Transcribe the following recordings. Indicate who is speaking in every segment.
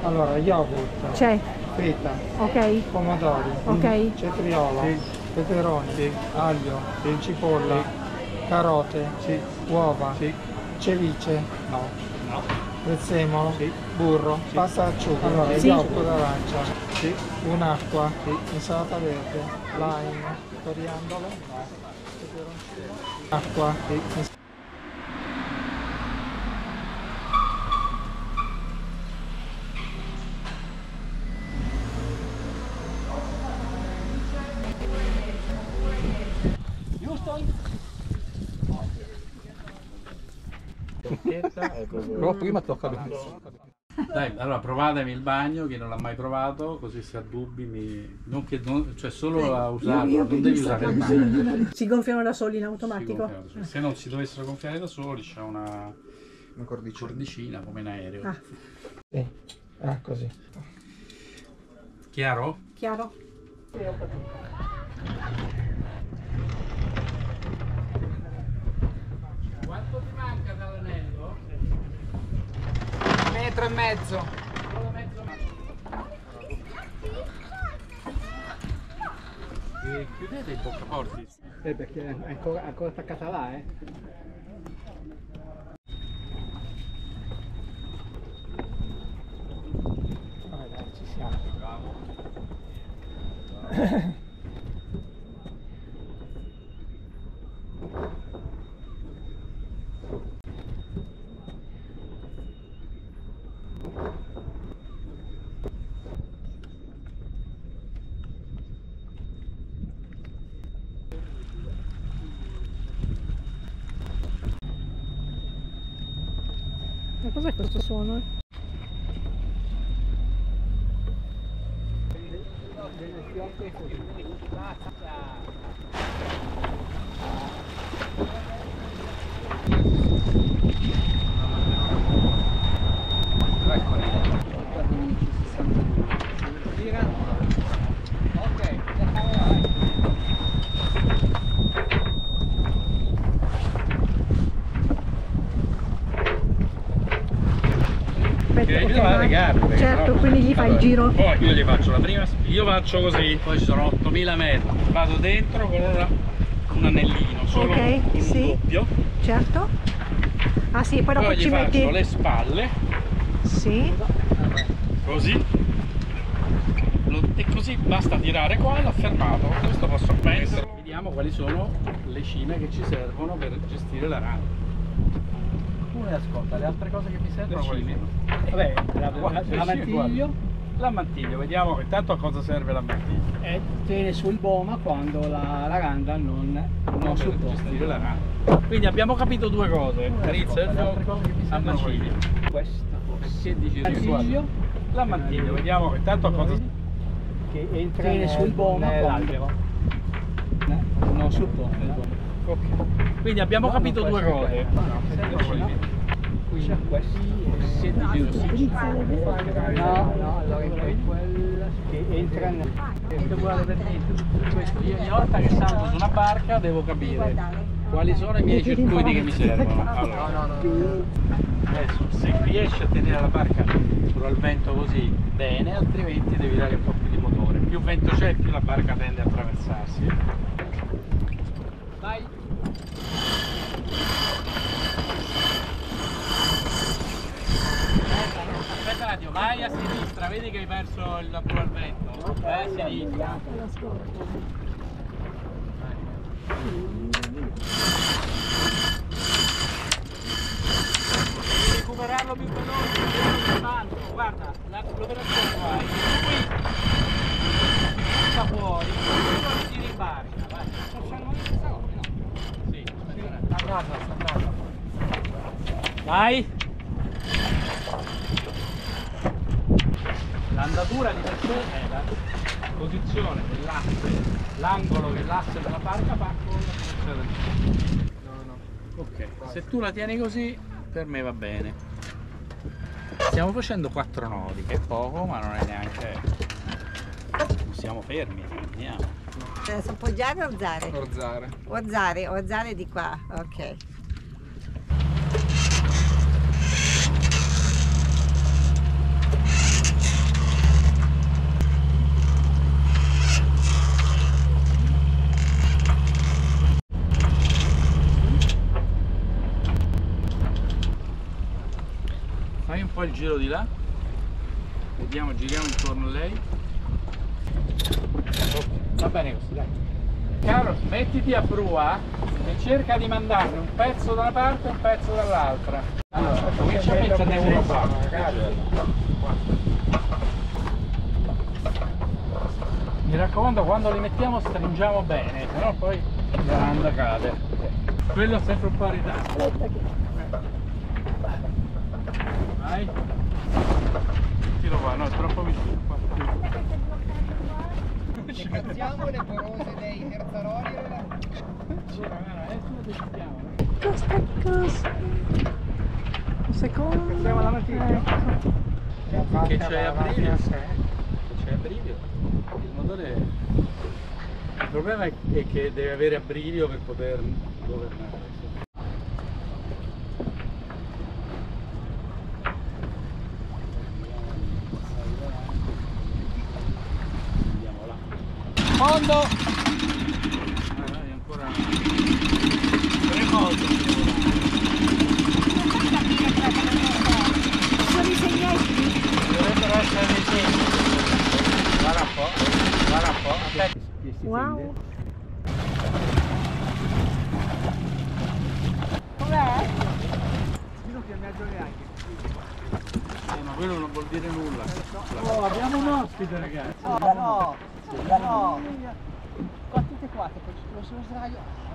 Speaker 1: Allora, yogurt.
Speaker 2: C'è.
Speaker 1: Feta.
Speaker 2: Ok.
Speaker 1: Pomodori.
Speaker 2: Ok.
Speaker 1: Cetriolo. Sì. Peperoni. Sì. Aglio. Sì. Cipolla. Sì. Carote. Sì. Uova. Sì. Ceviche. No. No. Prezzemolo. Sì. Burro. Sì. Pasta asciutta. Allora, sì. Succo d'arancia. Sì. Un'acqua. Sì. Insalata verde. Lime. Coriandolo. No. Peperoncino. Acqua. Sì.
Speaker 3: Però prima tocca lui.
Speaker 4: Dai, allora provatemi il bagno, chi non l'ha mai provato, così se ha dubbi, cioè solo a usarlo, non devi usare il bagno.
Speaker 2: Si gonfiano da soli in automatico?
Speaker 4: Se non si dovessero gonfiare da soli c'è una cordicina come in aereo.
Speaker 1: Ah. Sì, così.
Speaker 4: Chiaro?
Speaker 2: Chiaro.
Speaker 4: Quanto ti manca dall'anello?
Speaker 1: 1,5 metri.
Speaker 4: Solo mezzo metro. E chiudete il boccaporti.
Speaker 3: Perché è ancora attaccata là,
Speaker 1: Vabbè, dai, ci siamo.
Speaker 4: Bravo.
Speaker 2: Ma cos'è questo suono? Certo, quindi gli fai il giro.
Speaker 4: Poi io gli faccio la prima, io faccio così, poi ci sono 8000 metri, vado dentro con un anellino, solo con un doppio.
Speaker 2: Certo. Ah sì, poi dopo
Speaker 4: Poi
Speaker 2: ci
Speaker 4: gli
Speaker 2: metti...
Speaker 4: faccio le spalle.
Speaker 2: Sì.
Speaker 4: Così. E così basta tirare qua, l'ho fermato. Questo posso appenderlo. Vediamo quali sono le cime che ci servono per gestire la rana. Ascolta, le altre cose che mi servono quali sono?
Speaker 3: Vabbè, l'ammantiglio.
Speaker 4: L'ammantiglio, vediamo intanto a cosa serve l'ammantiglio.
Speaker 3: E tiene sul boma quando la randa non supporta
Speaker 4: gestire la rana. Quindi abbiamo capito due cose, rizzo, ammantiglio.
Speaker 3: Questa.
Speaker 4: Che dici tu? L'ammantiglio, vediamo intanto a cosa
Speaker 3: che entra tiene sul boma quando non supporta il boma.
Speaker 4: Ok. Quindi abbiamo capito due cose.
Speaker 3: Quindi questi no, allora è quella che entra nel...
Speaker 4: uguale per niente. Io ogni volta che salgo su una barca devo capire quali sono i miei circuiti che mi servono. Allora, adesso se riesci a tenere la barca sul vento così bene, altrimenti devi dare un po' più di motore. Più vento c'è, più la barca tende a attraversarsi. Vai! Aspetta un attimo, vai a sinistra, vedi che hai perso il lato al vento. Vai a sinistra. Devi recuperarlo più veloce, tanto. Guarda, l'operazione qua è qui. Sta fuori, non ti ribarca, vai. Sta facendo la stessa cosa, no? Sì, sta andando. Vai! L'andatura di per sé è la posizione dell'asse, l'angolo che l'asse della barca fa con la posizione del Ok, se tu la tieni così per me va bene. Stiamo facendo 4 nodi, che è poco ma non è neanche... Non siamo fermi, andiamo.
Speaker 5: Adesso appoggiare o ozzare?
Speaker 1: Orzare.
Speaker 5: Ozzare di qua, ok.
Speaker 4: Fai un po' il giro di là. Vediamo, giriamo intorno a lei. Va bene così, dai. Carlo, mettiti a prua e cerca di mandarne un pezzo da una parte e un pezzo dall'altra. Allora, comincia a metterne uno qua. Mi raccomando, quando li mettiamo stringiamo bene, sennò poi la landa cade. Quello è sempre un po' a ritardo. Vai. Tiro qua, no, è troppo vicino qua.
Speaker 3: Cazziamo le porose dei terzaroli.
Speaker 4: Adesso lo decidiamo.
Speaker 2: Questa cosa. Un secondo.
Speaker 3: Siamo la mattina.
Speaker 2: Ecco.
Speaker 4: Che c'è a brivio? C'è a brivio. Il motore. Il problema è che deve avere a brivio per poter governare. Andiamo là. Fondo! Dai, ancora 3 volte.
Speaker 2: Sono i segnetti.
Speaker 4: Dovrebbero essere dei segni. Guarda un po', guarda un po'. Aspetta.
Speaker 2: Wow.
Speaker 5: Com'è?
Speaker 3: Non ti mezzo neanche.
Speaker 4: Ma quello non vuol dire nulla. Oh, abbiamo un ospite, ragazzi.
Speaker 3: No, no, no. Qua tutte e quattro, poi lo sono sdraio.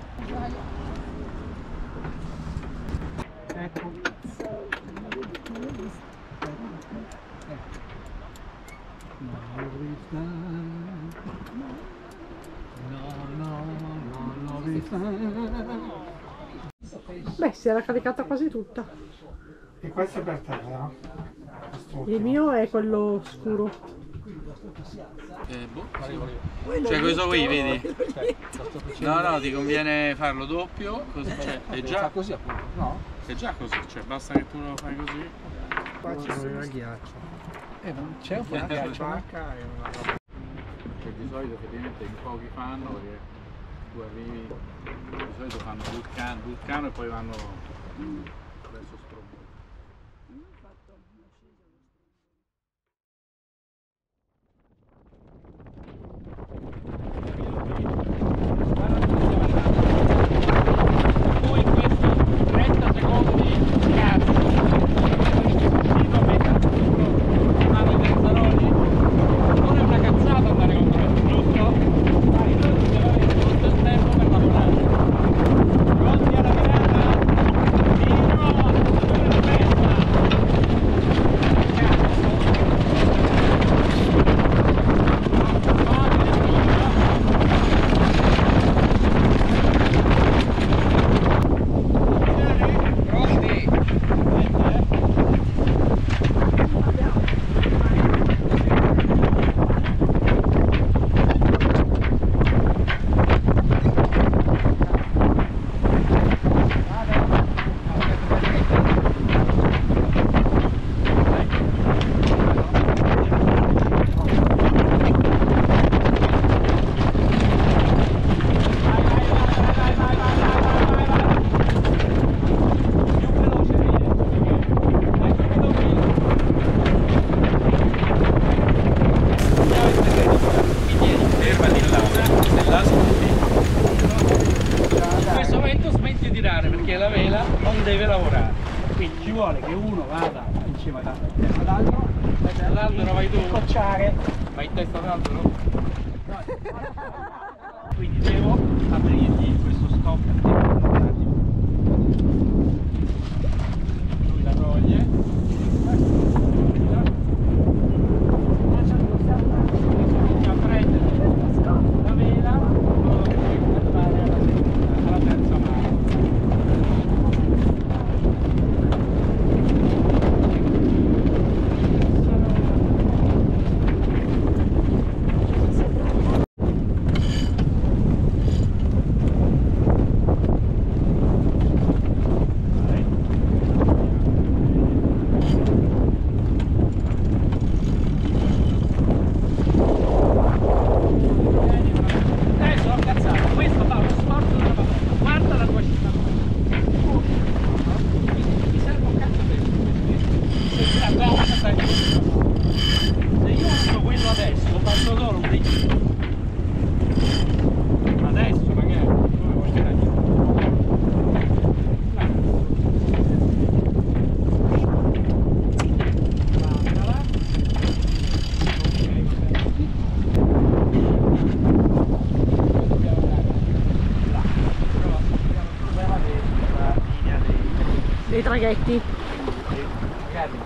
Speaker 3: Ecco.
Speaker 2: Beh, si era caricata quasi tutta.
Speaker 1: E questo è per te, vero?
Speaker 2: Il mio è quello scuro.
Speaker 4: Boh, sì. Cioè questo qui, vedi? No, no, ti conviene farlo doppio, così, cioè, è già
Speaker 3: così appunto. No?
Speaker 4: è già così, cioè basta che tu lo fai così.
Speaker 1: Qua ci sono il ghiaccio.
Speaker 3: Non c'è un po' di ghiaccio.
Speaker 1: Vacca e una roba.
Speaker 4: Che di solito effettivamente in pochi fanno perché tu arrivi, di solito fanno Vulcano e poi vanno verso Stromboli. Tu in questi 30 secondi cazzo, fanno i terzaroli, non è una cazzata andare con questo, giusto? Dai, noi dobbiamo avere tutto il tempo per lavorare. Pronti alla virata? Tiro! vuole che uno vada insieme all'altro, all'albero vai tu, scocciare, vai in testa all'albero. Quindi devo aprirgli questo stop un attimo. Lui la toglie. Inizia a prendere la vela, quello che puoi portare alla terza mano.
Speaker 2: traghetti.
Speaker 4: Magari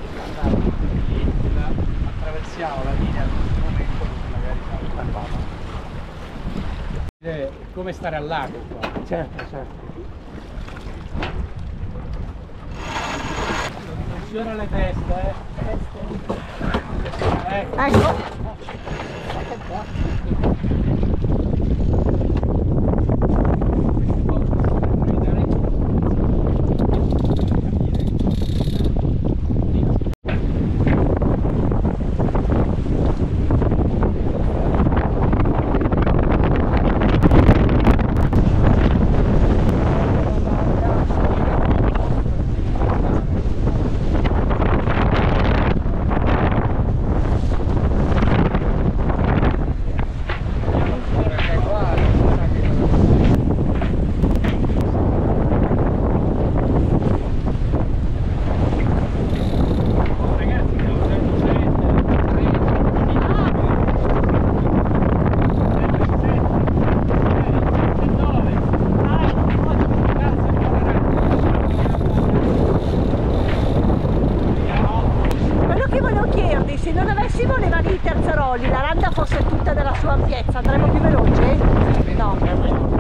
Speaker 4: attraversiamo la linea al nostro momento, magari siamo stampati. Come stare al lago qua.
Speaker 1: Certo, certo.
Speaker 4: Funziona le teste,
Speaker 2: Ecco. Se non avessimo le mani di Terzaroli, la randa fosse tutta della sua ampiezza, andremmo più veloce? No.
Speaker 4: La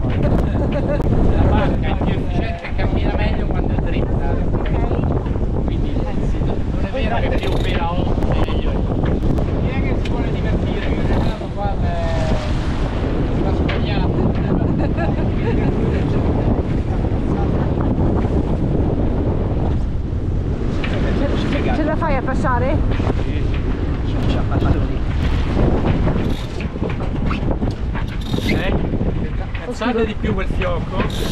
Speaker 4: barca è più efficiente e cammina meglio quando è dritta. Quindi non è vero che più vela 8 meglio. Chi è che si vuole divertire? Che è andato qua una sbagliata.
Speaker 2: Ce la fai a passare?
Speaker 4: Alzate di più quel fiocco.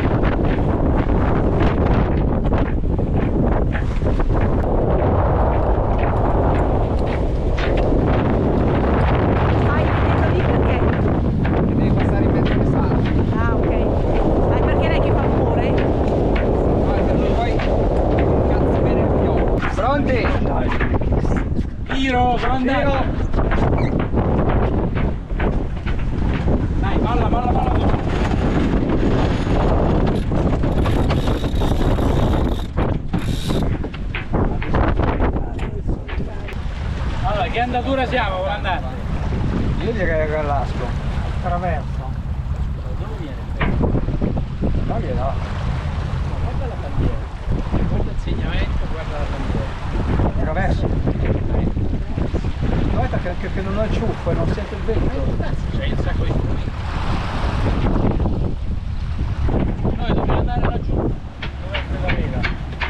Speaker 4: Tiro, grande! Dai, molla, molla, molla! Allora, che andatura siamo, comandante?
Speaker 1: Io direi che Gallasco. Attraverso.
Speaker 4: Dove viene?
Speaker 1: Ma che no?
Speaker 4: Guarda la bandiera. Guarda il segnamento, guarda la bandiera.
Speaker 1: Attraverso. Guarda che non ho il ciuffo e non sento il vento.
Speaker 4: C'è un sacco di strumenti. Noi dobbiamo andare laggiù, dove è quella vera.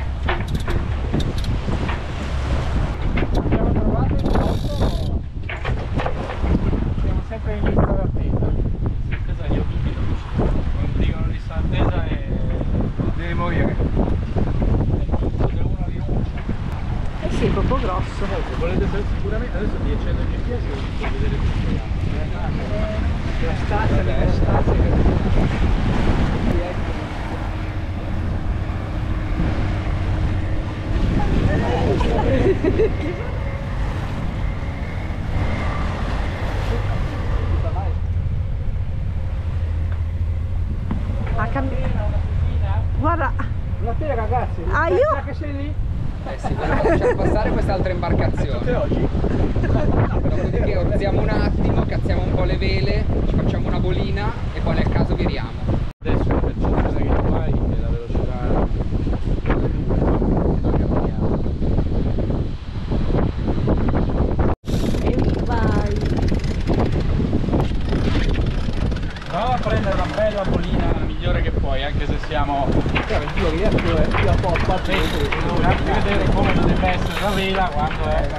Speaker 1: Abbiamo trovato il posto. Siamo sempre in lista d'attesa.
Speaker 4: Questa io subito. Quando dicono lista d'attesa e
Speaker 1: Devi morire.
Speaker 4: se uno rinuncia.
Speaker 2: Eh sì, è proprio grosso.
Speaker 4: Volete sicuramente adesso ti accendo il GPS per vedere tutto.
Speaker 1: La stazza, le stazze che...
Speaker 2: Guarda.
Speaker 1: Ma te ragazzi,
Speaker 2: Ah, io?
Speaker 1: che sei lì?
Speaker 6: Eh sì, volevo lasciare passare quest'altra imbarcazione. Dopodiché orziamo un attimo, cazziamo un po' le vele, ci facciamo una bolina e poi nel caso viriamo.
Speaker 4: Adesso la velocità che tu hai è la velocità delle due, noi camminiamo.
Speaker 2: E vai.
Speaker 4: Prova a prendere una bella bolina, la migliore che puoi, anche se siamo...
Speaker 1: Io riesco io a po' a
Speaker 4: vedere come dovrebbe essere la vela quando è...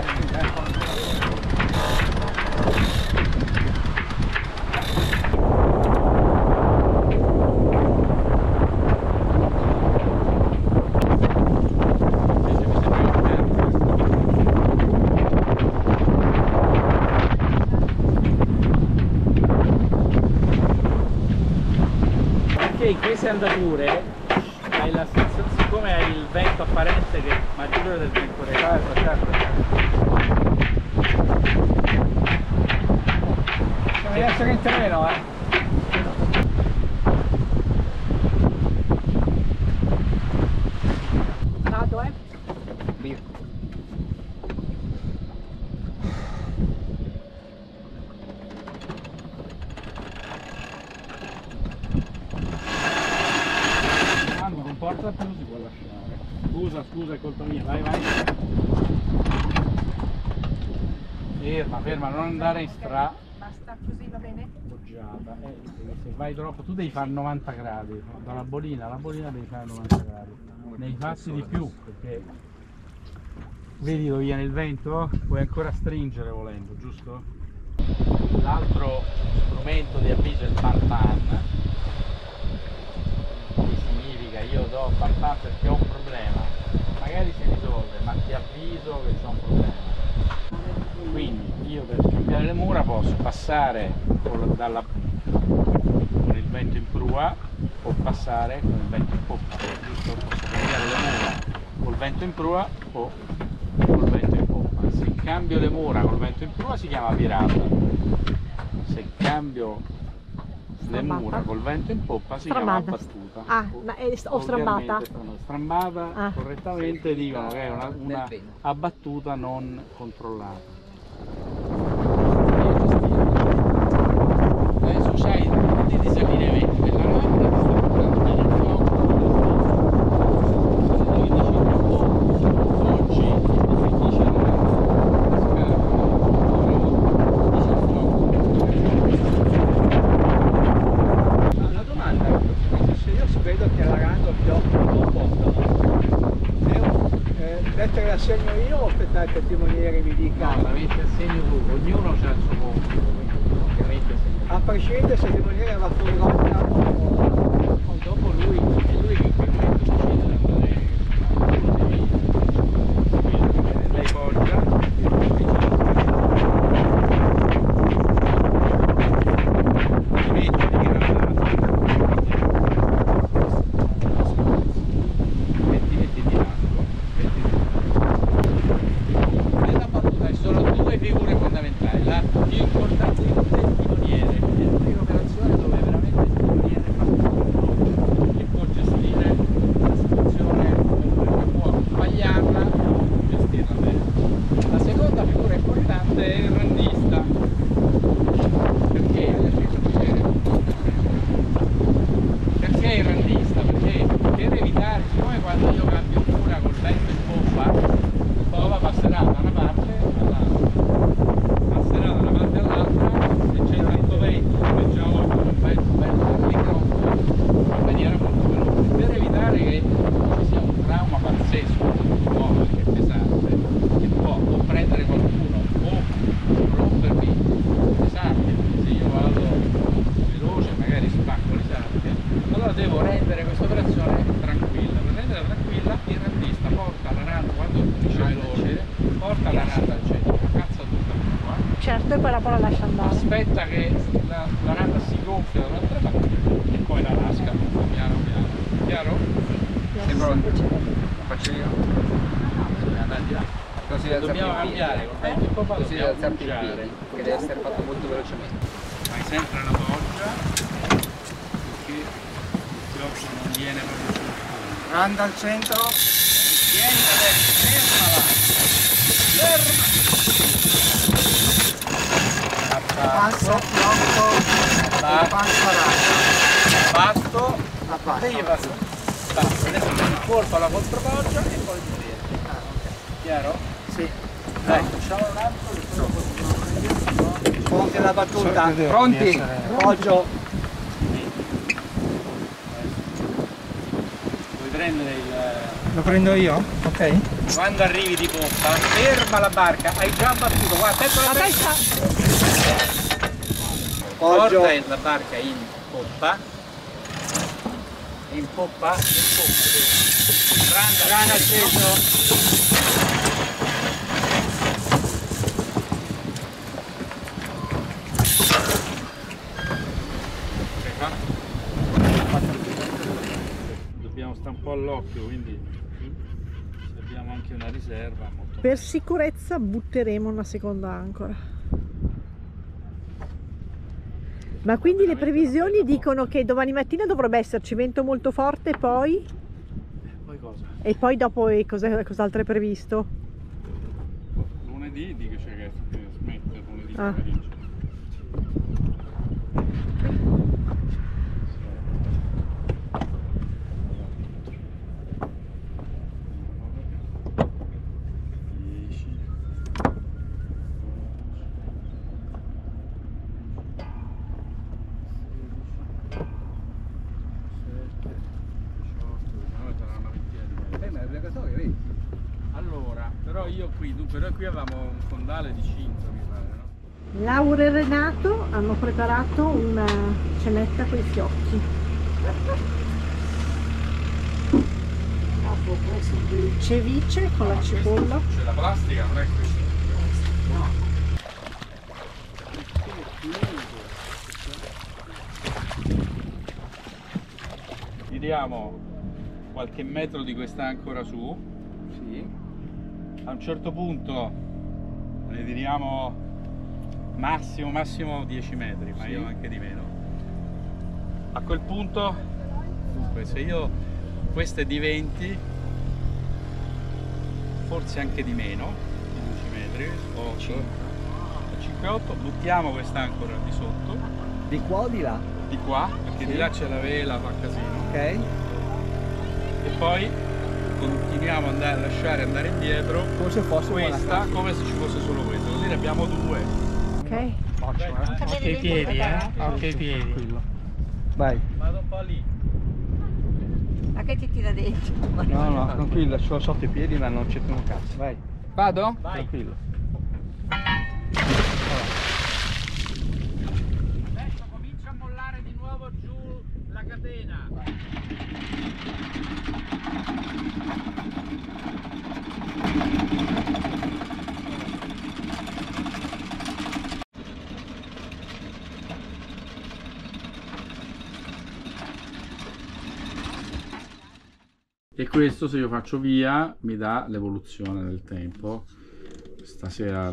Speaker 4: Perché in queste andature hai la sensazione, siccome hai il vento apparente che è maggiore del vento reale,
Speaker 1: devi essere in treno,
Speaker 6: via.
Speaker 4: Quando non porta più si può lasciare. Scusa, è colpa mia, vai. Ferma, non andare in strada.
Speaker 2: Basta così, va bene?
Speaker 4: Appoggiata. Se vai troppo, tu devi fare 90 gradi. Dalla bolina alla bolina devi fare 90 gradi. Ne fatti di più, perché vedi dove viene il vento? Puoi ancora stringere volendo, giusto? L'altro strumento di avviso è il pan pan. Significa io do pan pan perché ho un problema, magari si risolve, ma ti avviso che c'ho un problema. Quindi io per cambiare le mura posso passare con il vento in prua o passare con il vento in poppa, giusto? Posso cambiare le mura col vento in prua o col vento in poppa. Se cambio le mura col vento in prua si chiama virata, se cambio le mura col vento in poppa si chiama battuta.
Speaker 2: O strambata?
Speaker 4: Strambata correttamente dicono che è una abbattuta non controllata. Adesso c'hai tutti i disalineamenti della rampa, ti sta portando bene il fuoco. Noi diciamo oggi è difficile
Speaker 3: La domanda è, se io vedo che la rando un po', detta che la segno io o aspettare che il timoniere mi dica?
Speaker 4: no, la metti a segno tu, ognuno ha il suo compito, ovviamente
Speaker 3: A prescindere se il timoniere va fuori rotta o...
Speaker 4: poi dopo lui, è lui che in quel momento decide di andare, lei poggia, metti di lato. Nella battuta ci sono due figure fondamentali, la più importante di tutte è il timoniere, è l'unica operazione dove veramente il timoniere fa tutto, che può gestire la situazione, che può sbagliarla, può gestirla bene. La seconda figura importante è il randista, perché il randista? Perché per evitare, siccome quando io cambio mura col vento in poppa, il poppa passerà da una parte all'altra, se c'è tanto vento, come già oggi un vento bello del microfono, in maniera molto veloce. Per evitare che ci sia un trauma pazzesco, nuovo che è pesante, che può o prendere qualcuno o rompermi pesante, se io vado veloce magari spacco le sacche, allora devo rendere questa operazione tranquilla. Per renderla tranquilla il randista porta la randa, quando finisce veloce, porta la randa al centro, cazza tutta qua,
Speaker 2: Certo, e poi la palla lascia andare.
Speaker 4: aspetta che la randa si gonfia dall'altra parte e poi la lasca piano piano. Chiaro?
Speaker 6: Sei pronto? Faccio io?
Speaker 4: Bisogna andare di là.
Speaker 6: Così da
Speaker 4: Dobbiamo cambiare, col vento in poppa
Speaker 6: così da
Speaker 4: dobbiamo
Speaker 6: alzarti il
Speaker 4: pugiare.
Speaker 6: piedi, che deve essere fatto molto velocemente.
Speaker 4: Fai sempre la poggia perché il chioccio non viene proprio sul fondo.
Speaker 3: Randa al centro.
Speaker 4: Tieni adesso, fermala! Ferma!
Speaker 3: Passo, blocco, passo randa.
Speaker 4: Basto,
Speaker 3: Abbasso.
Speaker 4: e io passo. Basta, adesso prendi il colpo alla contropoggia e poi ti vieni. Chiaro?
Speaker 3: Sì.
Speaker 4: Dai, facciamo un altro che poi lo possiamo
Speaker 3: Pronti alla battuta.
Speaker 6: Pronti?
Speaker 3: Poggio.
Speaker 4: Puoi prendere il...
Speaker 1: Lo prendo io? Ok.
Speaker 4: Quando arrivi di poppa, ferma la barca, hai già battuto, guarda, attento alla testa!
Speaker 3: Poggio.
Speaker 4: Porta la barca in poppa, randa acceso. Dobbiamo stare un po' all'occhio, quindi se abbiamo anche una riserva molto
Speaker 2: Per sicurezza butteremo una seconda ancora. Ma quindi le previsioni dicono che domani mattina dovrebbe esserci vento molto forte, poi
Speaker 4: Poi cosa?
Speaker 2: E poi dopo cos'altro è previsto?
Speaker 4: Lunedì dice che smette lunedì
Speaker 2: Ah.
Speaker 4: pomeriggio.
Speaker 3: Ma è obbligatorio, vedi?
Speaker 4: Allora, però io qui, dunque noi qui avevamo un fondale di 5 mi pare, no?
Speaker 2: Laura e Renato hanno preparato una cenetta con i fiocchi. Ceviche con la cipolla.
Speaker 4: C'è la plastica, non è questa. Tiriamo qualche metro di questa ancora su.
Speaker 3: Sì.
Speaker 4: A un certo punto ne tiriamo massimo 10 metri, ma
Speaker 3: Sì.
Speaker 4: io anche di meno. A quel punto, dunque, se io questa è di 20, forse anche di meno, di 10 metri, o 5-8, buttiamo quest'ancora di sotto,
Speaker 3: Di qua o di là?
Speaker 4: di qua, perché
Speaker 3: Sì.
Speaker 4: di là c'è la vela, fa casino,
Speaker 3: Ok.
Speaker 4: e poi continuiamo a lasciare andare indietro
Speaker 3: Come se fosse una
Speaker 4: questa
Speaker 3: classe.
Speaker 4: come se ci fosse solo questa, così ne abbiamo due.
Speaker 2: Ok.
Speaker 1: Occhio ai piedi, occhio ai piedi.
Speaker 3: Vai.
Speaker 4: Vado un po' lì.
Speaker 5: Ma che ti tira dentro?
Speaker 3: No, no, tranquillo, sono sotto i piedi ma non c'entra un cazzo. Vai.
Speaker 6: Vado?
Speaker 4: Vai.
Speaker 3: Tranquillo.
Speaker 4: Adesso comincia a mollare di nuovo giù la catena. E questo, se io faccio via, mi dà l'evoluzione del tempo. Stasera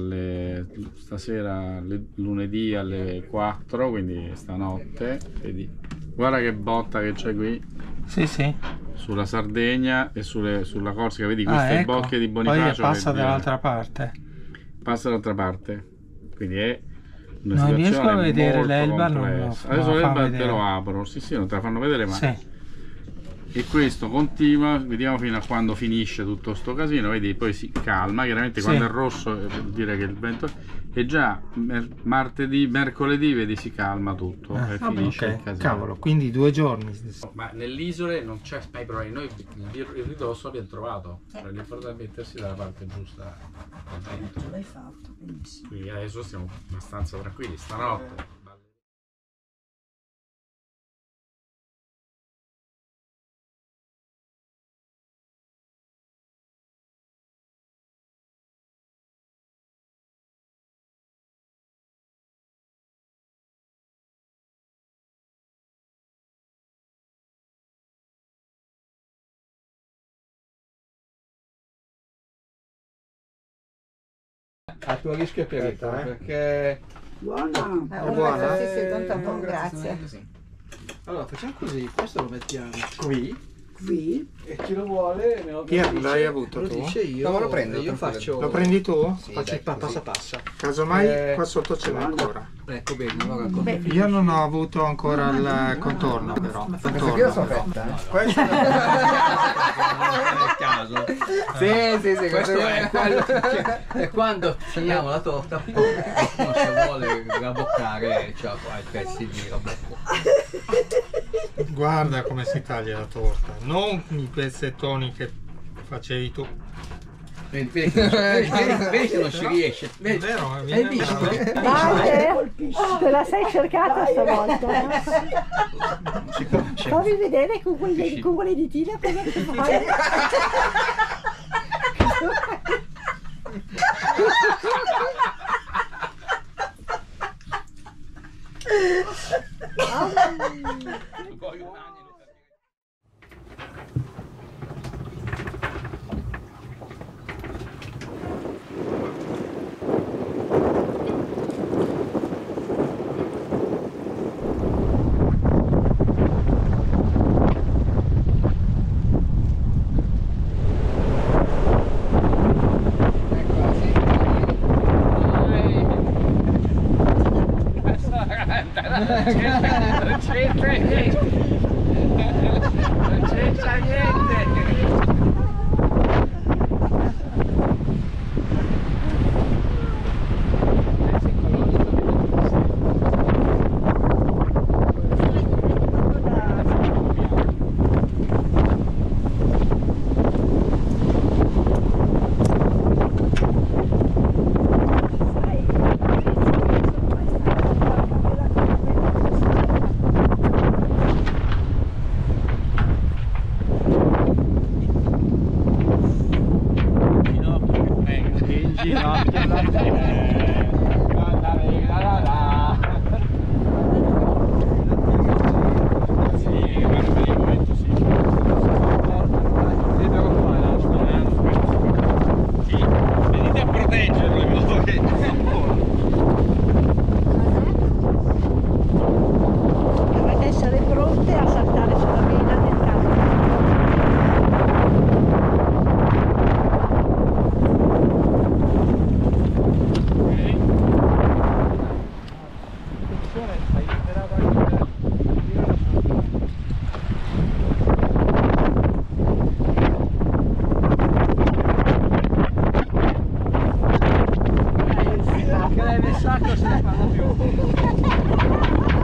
Speaker 4: lunedì alle 4, quindi stanotte, vedi. Guarda che botta che c'è qui
Speaker 1: Sì, sì.
Speaker 4: sulla Sardegna e sulla Corsica, vedi queste
Speaker 1: Ecco.
Speaker 4: bocche di
Speaker 1: Poi
Speaker 4: Bonifacio
Speaker 1: passa
Speaker 4: che
Speaker 1: dall'altra parte.
Speaker 4: passa dall'altra parte. Quindi è una
Speaker 1: Non riesco
Speaker 4: situazione
Speaker 1: a vedere
Speaker 4: molto
Speaker 1: l'Elba, non
Speaker 4: complessa.
Speaker 1: lo-
Speaker 4: Adesso
Speaker 1: non lo fa
Speaker 4: l'Elba te
Speaker 1: vedere.
Speaker 4: lo apro, sì, non te la fanno vedere, ma
Speaker 1: Sì.
Speaker 4: e questo continua, vediamo fino a quando finisce tutto sto casino, vedi, poi si calma, chiaramente
Speaker 1: Sì.
Speaker 4: quando è rosso vuol dire che il vento, e già mercoledì vedi si calma tutto e finisce il casino.
Speaker 1: Cavolo, quindi 2 giorni.
Speaker 4: Ma nelle isole non c'è mai problemi, noi il ridosso l'abbiamo trovato, l'importante è mettersi dalla parte giusta del vento.
Speaker 5: L'hai fatto, benissimo.
Speaker 4: Quindi adesso stiamo abbastanza tranquilli, stanotte.
Speaker 3: A tuo rischio e pericolo, perché...
Speaker 5: Buona.
Speaker 1: buona?
Speaker 5: Sì, sì, tanto buono, grazie.
Speaker 3: Allora, facciamo così, questo lo mettiamo qui
Speaker 5: Qui?
Speaker 3: e chi lo vuole me lo
Speaker 1: Chi
Speaker 3: dice,
Speaker 1: l'hai avuto
Speaker 3: lo
Speaker 1: tu?
Speaker 3: dice io.
Speaker 6: No, ma lo prendo,
Speaker 3: io
Speaker 6: tranquillo.
Speaker 3: faccio...
Speaker 1: Lo prendi tu?
Speaker 6: Sì,
Speaker 3: Faccio
Speaker 6: dai,
Speaker 3: il passa
Speaker 6: così.
Speaker 3: passa.
Speaker 1: Casomai qua sotto ce n'è ancora.
Speaker 3: Ecco bene, allora come
Speaker 1: Io non ho avuto ancora il contorno però.
Speaker 3: Questo è il caso.
Speaker 6: Sì,
Speaker 3: Questo è quello e quando tagliamo la torta poi non si vuole raboccare, cioè qua i pezzi di rabocco.
Speaker 1: Guarda come si taglia la torta, non i pezzettoni che facevi tu.
Speaker 3: Vedi che non si riesce.
Speaker 1: È vero,
Speaker 3: Hai visto?
Speaker 2: Dai, te la sei cercata stavolta.
Speaker 3: Si conosce.
Speaker 2: Fammi vedere con quelle ditine cosa ti fai.
Speaker 4: Non c'entra niente. Non c'entra niente.
Speaker 2: Dovete essere pronte a saltare sulla vela nel caso.
Speaker 3: Che lei nel sacco se ne parla più.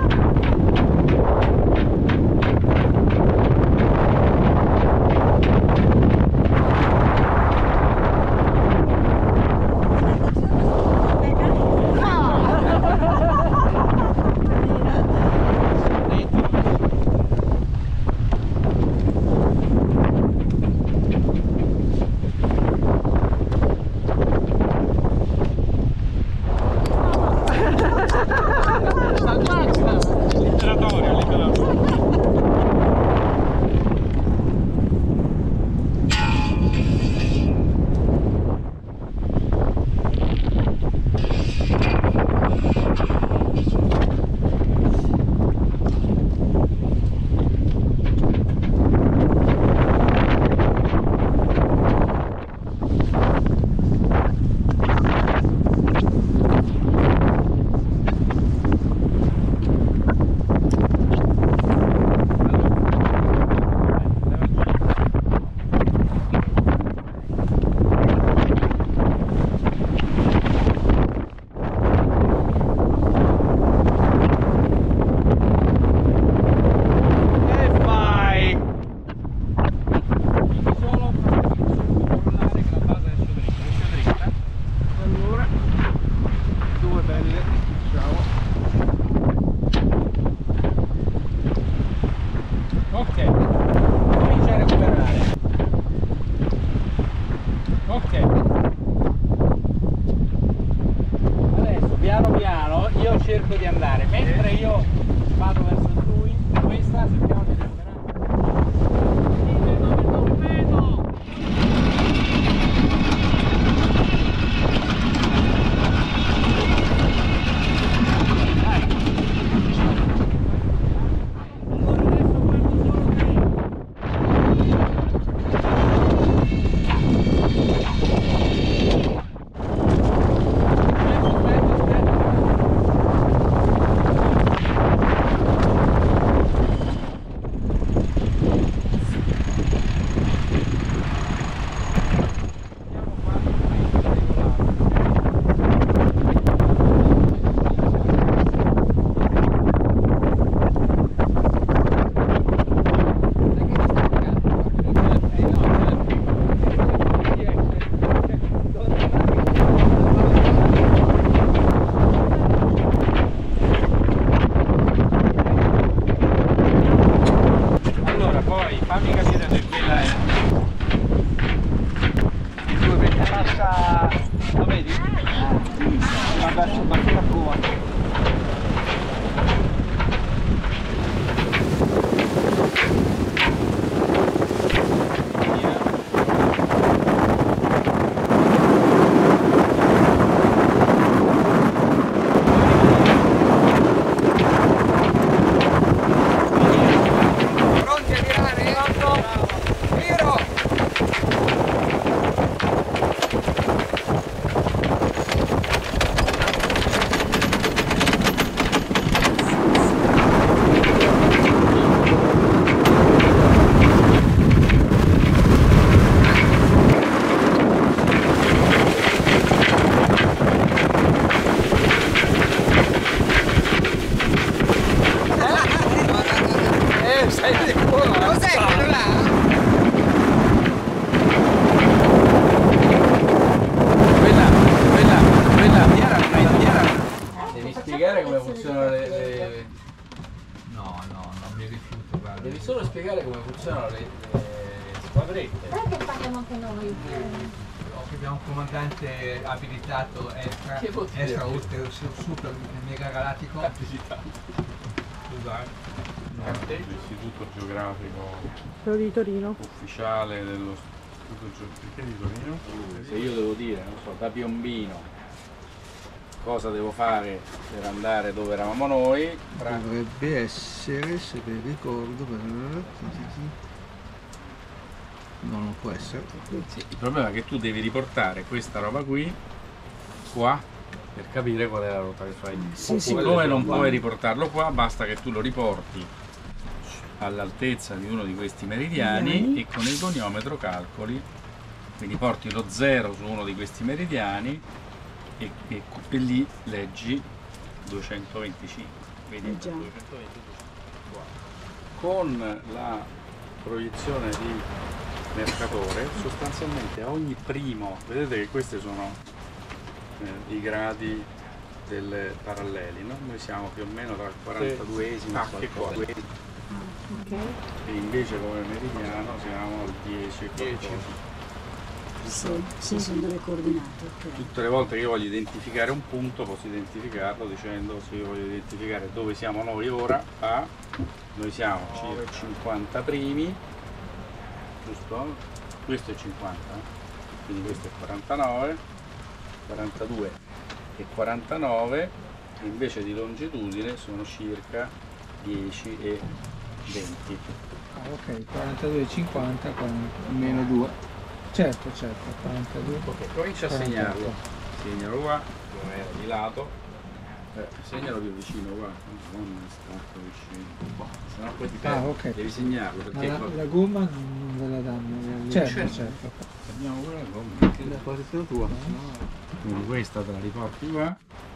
Speaker 4: cerco di andare, mentre io vado verso lui, questa cerchiamo di fammi capire se quella è. Due perché passa, lo vedi? Va verso la prua.
Speaker 3: Abbiamo un comandante abilitato extra ultra super mega galattico.
Speaker 7: L'Istituto Geografico
Speaker 2: Quello di Torino.
Speaker 7: Ufficiale dello Istituto Geografico di Torino.
Speaker 4: Se io devo dire, non so, da piombino cosa devo fare per andare dove eravamo noi,
Speaker 3: Dovrebbe essere, se ben ricordo, non può essere.
Speaker 4: sì, il problema è che tu devi riportare questa roba qui, qua, per capire qual è la rotta che fai. Siccome non puoi riportarlo qua, basta che tu lo riporti all'altezza di uno di questi meridiani e con il goniometro calcoli, quindi porti lo 0 su uno di questi meridiani e lì leggi 225, vedi? 225 qua. Con la proiezione di Mercatore sostanzialmente a ogni primo, vedete che questi sono i gradi delle paralleli, no? Noi siamo più o meno tra il 42esimo e qua, e invece come meridiano siamo al 10 e qualcosa.
Speaker 5: Sì, sono delle coordinate. Ok.
Speaker 4: Tutte le volte che io voglio identificare un punto posso identificarlo dicendo se io voglio identificare dove siamo noi ora, noi siamo circa 50 primi, giusto? Questo è 50, quindi questo è 49, 42 e 49, e invece di longitudine sono circa 10 e 20.
Speaker 1: Ok, 42,50 con
Speaker 3: Meno 2.
Speaker 1: Certo, 42.
Speaker 4: Ok, comincia a segnarlo. Segnalo qua, dove era di lato. Segnalo più vicino qua, non stacco vicino. Qua, se no poi ti perdi.
Speaker 1: Ok.
Speaker 4: Devi segnarlo perché
Speaker 1: Ma la gomma non ve la danno. Certo.
Speaker 4: abbiamo quella gomma.
Speaker 3: La posizione tua.
Speaker 4: Quindi questa te la riporti qua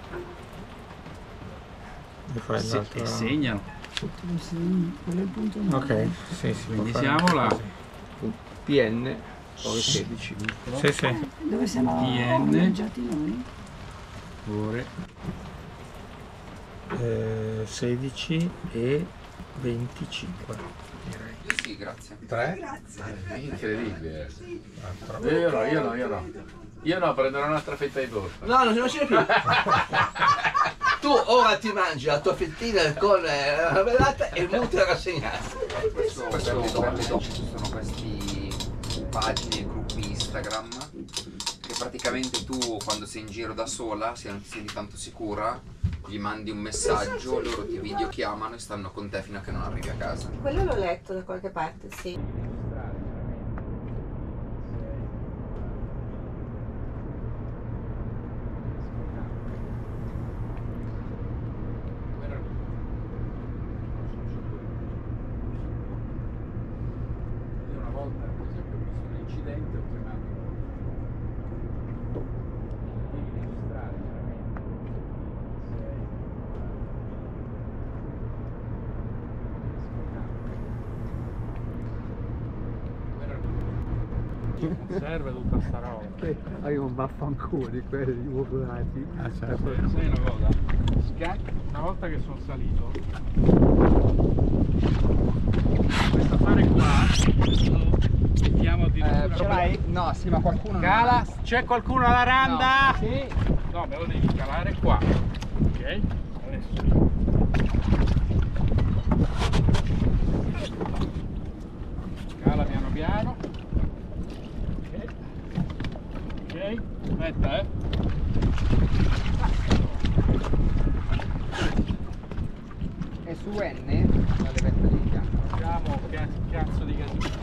Speaker 4: e segnano.
Speaker 5: Quello è il punto 9.
Speaker 1: Ok, sì,
Speaker 4: Quindi siamo là.
Speaker 3: PN ore 16.
Speaker 1: Sì.
Speaker 5: Dove siamo
Speaker 4: PN.
Speaker 5: mangiati noi?
Speaker 4: Ore
Speaker 1: 16 e 25 direi.
Speaker 6: Sì, grazie.
Speaker 3: 3?
Speaker 4: Incredibile. Io no, prenderò un'altra fetta di torta.
Speaker 8: No, non ce ne più. Tu ora ti mangi la tua fettina con la marmellata e il muto è rassegnato.
Speaker 6: Questo ci sono questi pagine e gruppi Instagram che praticamente tu quando sei in giro da sola, se non ti senti tanto sicura, gli mandi un messaggio, loro ti videochiamano e stanno con te fino a che non arrivi a casa.
Speaker 2: Quello l'ho letto da qualche parte, sì.
Speaker 4: Una volta, per esempio, ho visto un incidente, ho chiamato. Devi registrare chiaramente. Serve tutta sta roba.
Speaker 3: Hai un vaffanculo di quelli urlati.
Speaker 4: Certo. Sai una cosa? Una volta che sono salito, questa fare qua, mettiamo di
Speaker 6: Ce l'hai? No, sì, ma qualcuno
Speaker 4: cala, c'è qualcuno alla randa?
Speaker 6: No.
Speaker 4: Sì. No, me lo devi calare qua. Ok? Adesso. Cala piano piano. Ok. Ok, aspetta
Speaker 6: è su N, la levetta di fianco.
Speaker 4: Facciamo cazzo di casino.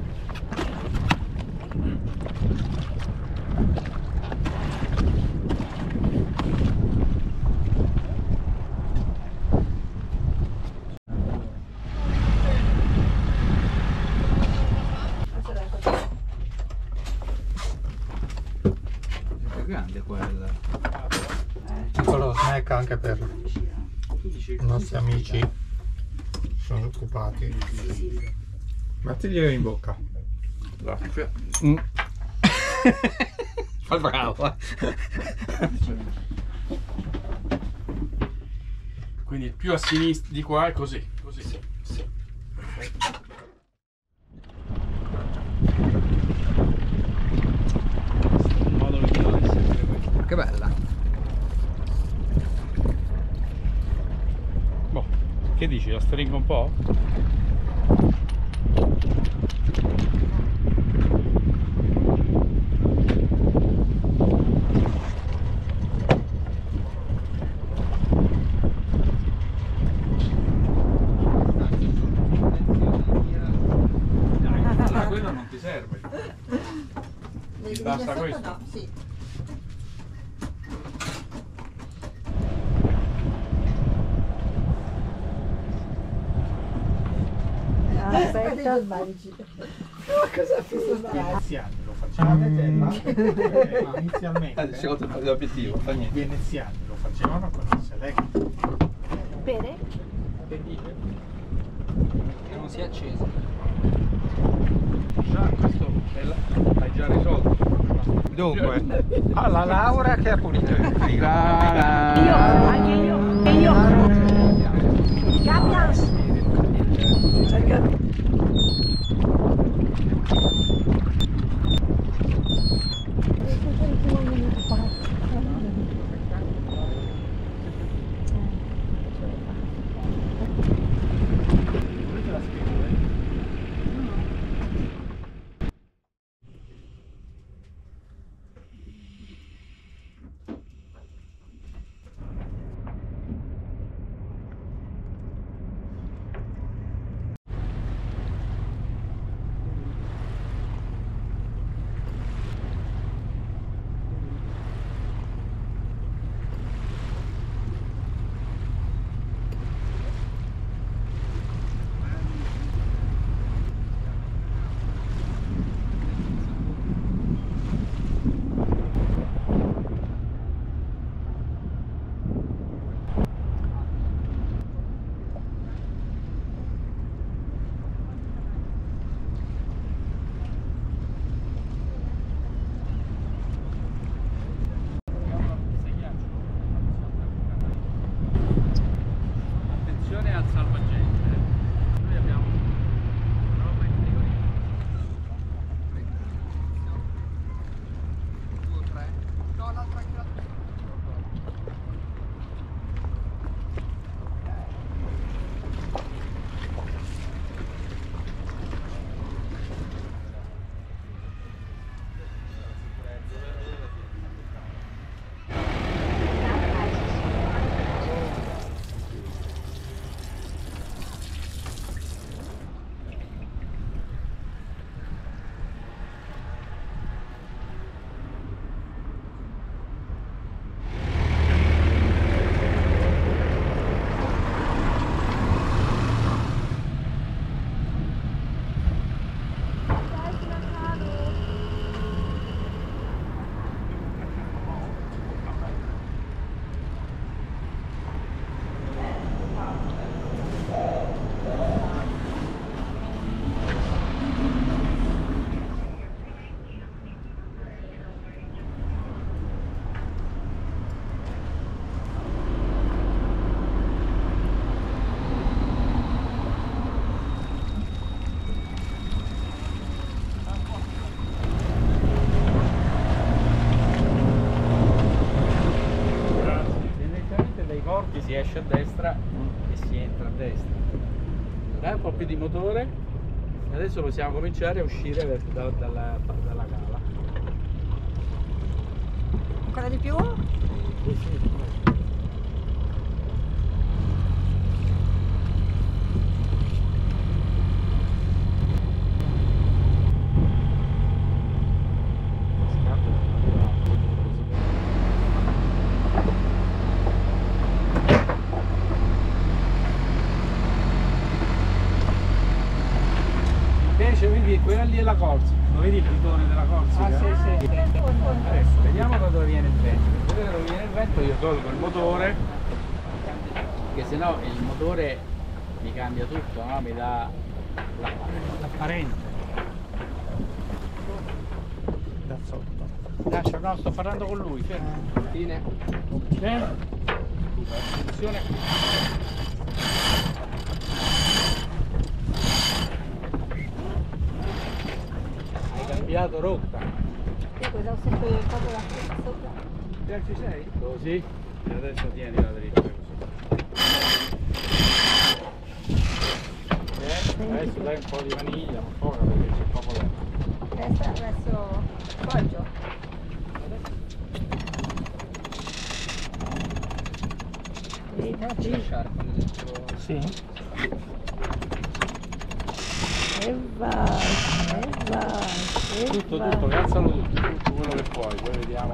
Speaker 3: È grande quella.
Speaker 1: Piccolo snack anche per i nostri amici sono occupati. Mettiglielo in bocca.
Speaker 3: Fa bravo.
Speaker 4: Quindi più a sinistra di qua è così. Così. Sì. Che dici? La stringo un po'? Dai, quello non ti serve. Ti basta questo?
Speaker 2: No, sì. Aspetta, cosa
Speaker 1: Veneziani lo facevano inizialmente.
Speaker 8: Secondo l'obiettivo, fa
Speaker 1: I
Speaker 8: niente.
Speaker 1: veneziani lo facevano con il selecto.
Speaker 2: bene?
Speaker 4: Che dice?
Speaker 6: Che non si è acceso.
Speaker 4: Già, questo l'hai già risolto.
Speaker 1: Dunque, ha la Laura che ha pulito il frigo.
Speaker 2: Io, anche io, e io. Gabias.
Speaker 4: Attenzione al salvagente. Noi abbiamo roba in frigorifero.
Speaker 6: 2 o 3. No, l'altra anche l'altra.
Speaker 4: Tendenzialmente dai corti si esce a destra e si entra a destra. Dai un po' più di motore e adesso possiamo cominciare a uscire dalla cala.
Speaker 2: Ancora di più?
Speaker 4: Invece vedi, quella lì è la corsa. Lo vedi il bidone della corsa?
Speaker 1: Ah, sì, sì.
Speaker 4: Adesso vediamo da dove viene il vento. Per vedere dove viene il vento io tolgo il motore, perché sennò il motore mi cambia tutto, no? Mi dà l'apparente.
Speaker 1: Da sotto.
Speaker 4: Lascia, no, sto parlando con lui, fermo.
Speaker 6: Fine.
Speaker 4: Attenzione. Hai cambiato rotta.
Speaker 2: Io cosa ho sempre fatto la stessa sopra.
Speaker 4: Già ci sei? Così. E adesso tieni la dritta così. Adesso dai un po' di vaniglia, ma poca perché c'è poco da.
Speaker 2: Adesso foglio.
Speaker 1: Sì.
Speaker 2: E vai.
Speaker 4: Tutto, calzalo tutto quello che puoi, poi vediamo.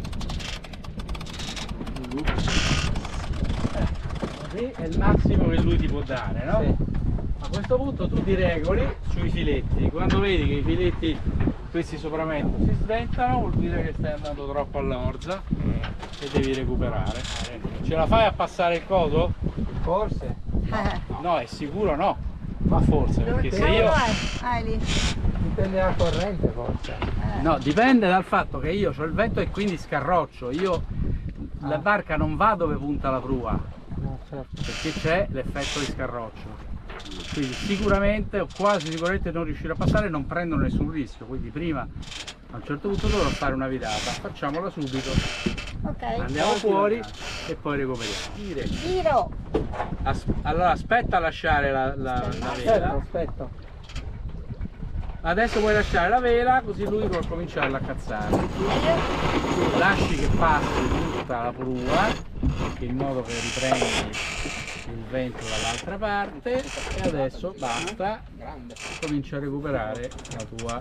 Speaker 4: Così è il massimo che lui ti può dare, no? Sì. A questo punto tu ti regoli sui filetti, quando vedi che i filetti, questi soprametto, si sventano, vuol dire che stai andando troppo all'orza e devi recuperare. Ce la fai a passare il coso?
Speaker 1: Forse.
Speaker 4: No, è sicuro no, ma forse, perché se io...
Speaker 2: Lì.
Speaker 1: Dipende dalla corrente forse.
Speaker 4: No, dipende dal fatto che io ho il vento e quindi scarroccio, la barca non va dove punta la prua,
Speaker 1: No, certo.
Speaker 4: perché c'è l'effetto di scarroccio. Quindi sicuramente o quasi sicuramente non riuscirò a passare, non prendo nessun rischio, quindi prima a un certo punto dovrò fare una virata, facciamola subito, andiamo fuori e poi recuperiamo.
Speaker 2: Giro.
Speaker 4: Allora aspetta a lasciare la vela,
Speaker 1: Aspetta.
Speaker 4: adesso puoi lasciare la vela così lui può cominciare a cazzare, lasci che passi tutta la prua in modo che riprendi il vento dall'altra parte e adesso basta, comincia a recuperare la tua.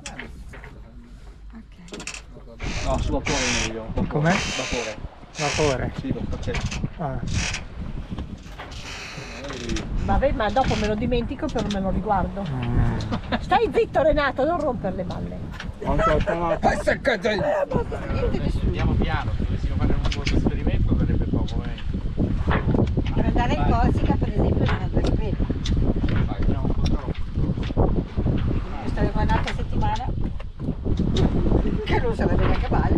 Speaker 3: No, su vapore meglio.
Speaker 1: Com'è?
Speaker 3: Vapore.
Speaker 1: Vapore.
Speaker 3: Sì, perché
Speaker 1: Ah.
Speaker 2: Vabbè, ma dopo me lo dimentico però me lo riguardo. Stai zitto Renato, non rompere le balle.
Speaker 4: Andiamo piano, se dovessimo fare un buon esperimento sarebbe poco
Speaker 2: Per andare in Corsica per esempio non andare bene.
Speaker 4: andiamo un po' troppo.
Speaker 2: Stare qua un'altra settimana che non sarebbe neanche male.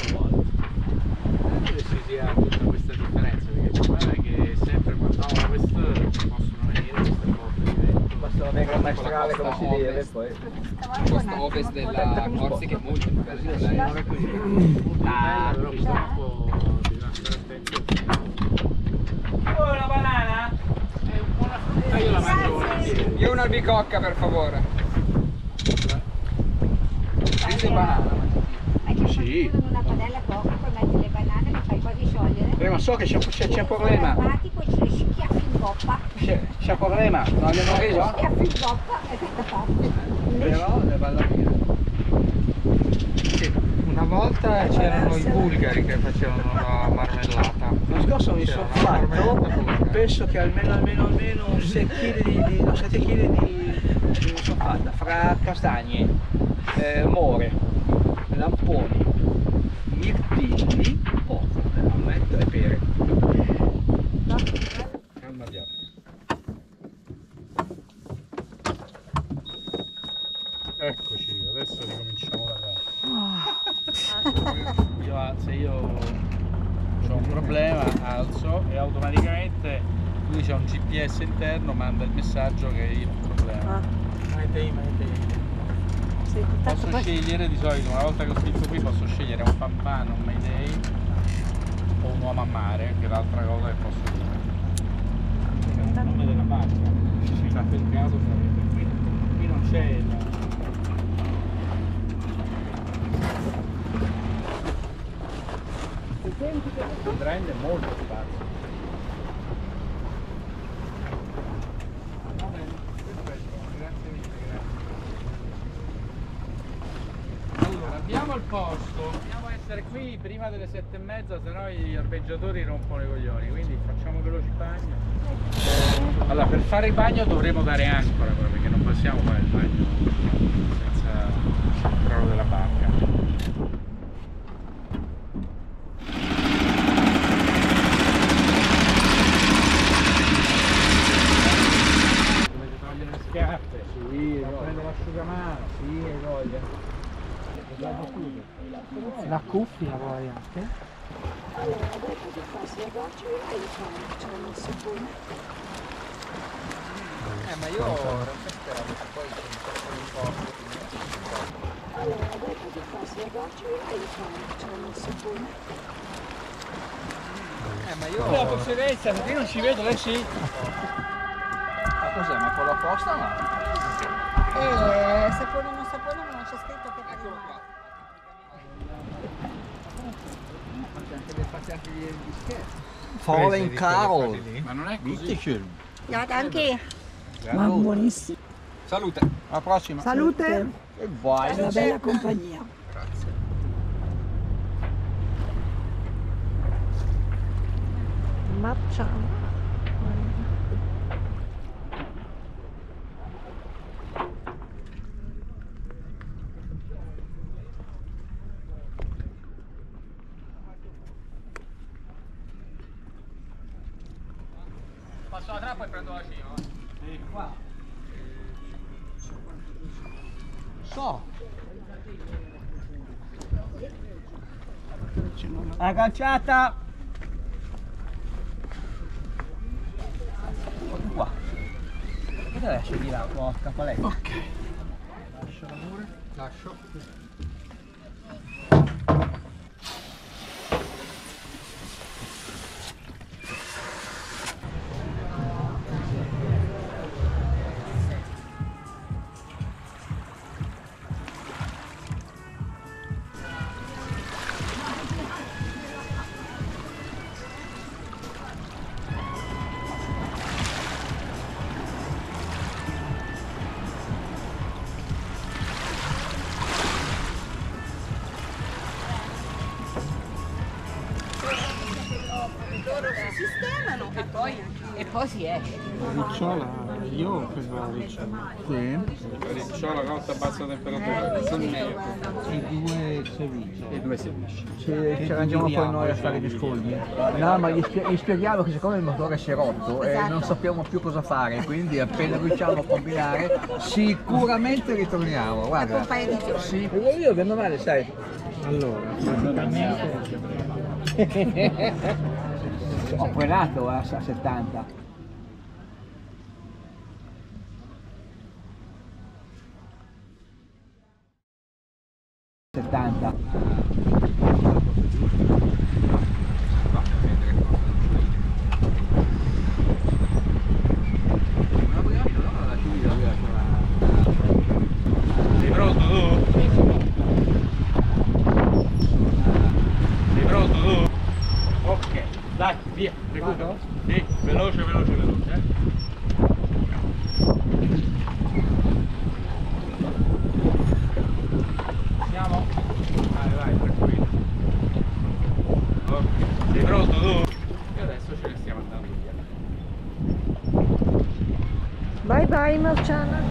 Speaker 4: Se si sia tutta questa differenza, perché il problema è che sempre quando ovest possono venire queste botte di vento.
Speaker 3: basta la mega maestrale come si deve poi.
Speaker 6: La costa ovest della Corsica è molto più bella di quella
Speaker 4: Non è così. Però purtroppo bisogna stare attenti. Una banana? È un buona frutta, io la mangio volentieri.
Speaker 6: Io una albicocca per favore. Riso e banana.
Speaker 3: Sì.
Speaker 9: In una padella poco, poi metti le banane, le fai quasi sciogliere.
Speaker 3: Ma so che c'è un problema.
Speaker 9: Poi ce le schiaffi in boppa.
Speaker 3: C'è un problema, non abbiamo reso?
Speaker 9: Schiaffi in boppa e questa parte.
Speaker 3: Però le vado via.
Speaker 1: Una volta c'erano i bulgari che facevano la marmellata.
Speaker 3: L'anno scorso mi sono fatto, penso che almeno un 7 kg di sono fatta, fra castagne, more, lamponi, mirtilli, poco, ammetto e pere. Calma diavolo.
Speaker 4: Eccoci, adesso ricominciamo da capo. Se io ho un problema alzo e automaticamente lui c'ha un GPS interno, manda il messaggio che io ho un problema. Posso scegliere di solito, una volta che ho scritto qui posso scegliere un pampano, un Mayday o un uomo a mare, che è l'altra cosa che posso dire. Il nome della barca, si fa per caso qui non c'è il... prende molto spazio. Va bene, perfetto, grazie mille, grazie. Allora, abbiamo il posto, dobbiamo essere qui prima delle 7:30, sennò gli arbeggiatori rompono i coglioni, quindi facciamo veloci bagno. Allora, per fare il bagno dovremo dare ancora, però, perché non possiamo fare il bagno senza il crollo della barca. Scarpe, sì, prendo l'asciugamano, sì, hai voglia.
Speaker 1: La cuffia vuoi anche?
Speaker 5: Allora, dopo che fa si aggancia e li fa, c'è il sapone.
Speaker 6: Ma io ero spero che poi un po'.
Speaker 5: Allora, dopo che fa si aggancia e li fa, c'è il sapone.
Speaker 3: Ma io ho la precedenza, perché io non ci vedo, lei sì.
Speaker 8: cos'è? Ma quello apposta o no?
Speaker 2: Sapone non sapone, ma non c'è scritto che
Speaker 8: Eccolo
Speaker 2: rimane.
Speaker 8: qua. Fate anche gli scherzi. Fallen Carol.
Speaker 4: Ma non è così.
Speaker 2: Ja, danke.
Speaker 5: Ma buonissimo.
Speaker 4: Salute. Alla prossima.
Speaker 2: Salute.
Speaker 8: E vai.
Speaker 5: È una bella compagnia.
Speaker 6: Grazie.
Speaker 2: Marciano.
Speaker 4: Passo la trappola e prendo la cima. Sì, qua.
Speaker 8: So. Agganciata. Guarda qua. Cosa adesso di là? Porca paletta.
Speaker 4: Ok. Lascio l'amore. Lascio.
Speaker 2: E poi si esce.
Speaker 1: Ricciola, io preso la ricciola.
Speaker 7: Qui? Ricciola cotta a bassa temperatura.
Speaker 1: E due ceviche.
Speaker 4: E due ceviche.
Speaker 8: Ci arrangiamo poi noi a fare gli scogli. No, ma gli spieghiamo che siccome il motore si è rotto e non sappiamo più cosa fare, quindi appena riusciamo a combinare sicuramente ritorniamo. Guarda.
Speaker 2: Un paio di giorni.
Speaker 8: Sì, io che non male, sai.
Speaker 1: Allora, praticamente
Speaker 8: Ho frenato a 70.
Speaker 4: Sei pronto tu? Sei pronto tu? Ok, dai, via, recupero. Sì, veloce, veloce, veloce. Siamo? Vai, vai, tranquillo. Ok, sei pronto tu? E adesso ce ne stiamo andando via.
Speaker 2: Bye bye Marciana.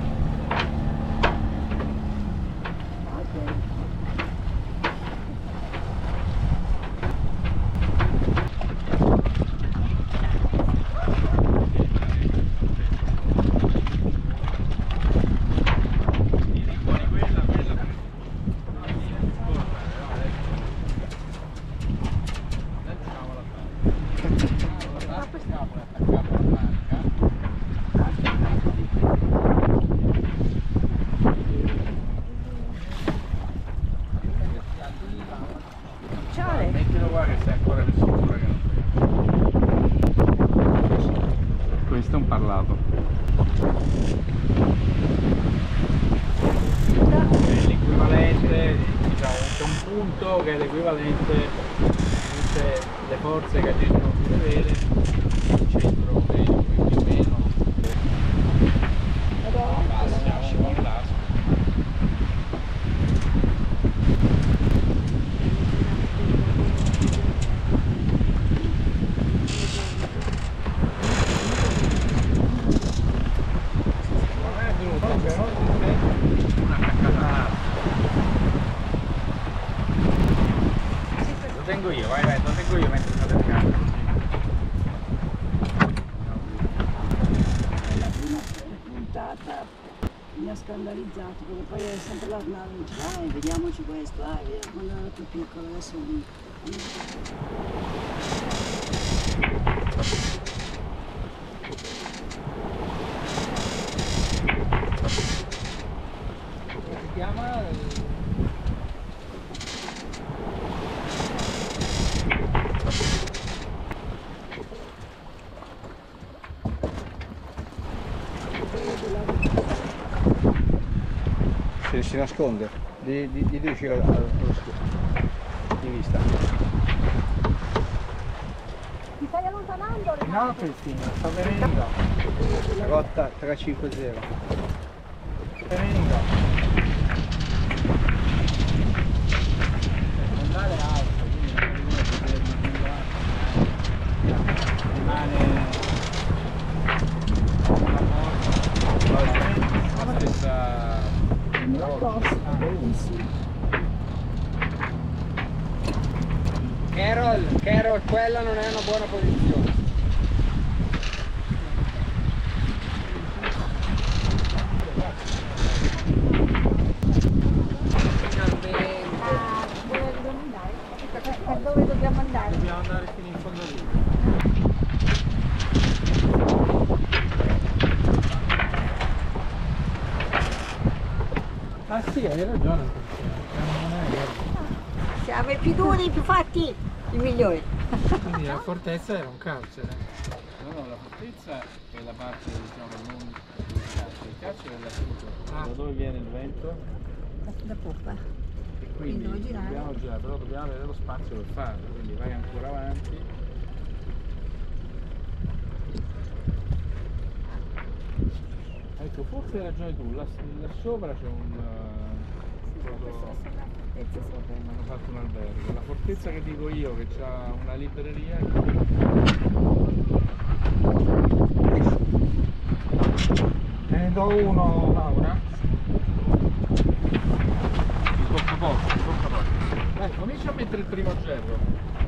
Speaker 4: Mettilo qua che sei ancora più sicuro che non.
Speaker 7: Questo è un parlato.
Speaker 4: È l'equivalente, diciamo, c'è un punto che è l'equivalente di tutte le forze che agiscono sulle vele, il centro meno, quindi meno. Siamo là. Lo tengo io, vai, vai, lo tengo io mentre state a casa.
Speaker 5: La prima puntata mi ha scandalizzato perché poi è sempre la dice vediamoci questo, vediamo quando ero più piccolo, adesso
Speaker 8: Si chiama
Speaker 3: si nasconde, di uscire allo scudo, di vista.
Speaker 2: Ti stai allontanando?
Speaker 1: No Cristina, sta venendo.
Speaker 3: Rotta 350.
Speaker 1: Venendo.
Speaker 4: Il fondale è alto, quindi rimane la stessa.
Speaker 3: Carol, quella non è una buona posizione.
Speaker 2: Per dove dobbiamo andare?
Speaker 1: Dobbiamo andare fino in fondo lì. Ah sì, hai ragione. Non è vero.
Speaker 2: Siamo i più duri, i più fatti, i migliori.
Speaker 1: Quindi la fortezza era un carcere.
Speaker 4: No, la fortezza è la parte, diciamo, non del carcere. Il carcere è l'asciutto. Da dove viene il vento?
Speaker 2: Da poppa.
Speaker 4: E quindi
Speaker 2: Devo girare.
Speaker 4: dobbiamo girare, però dobbiamo avere lo spazio per farlo, quindi vai ancora avanti. Ecco, forse hai ragione tu, là sopra c'è un... hanno fatto un albergo. La fortezza che dico io, che ha una libreria...
Speaker 1: Ne do uno, Laura.
Speaker 4: Tocca poco. Comincia a mettere il primo gerro.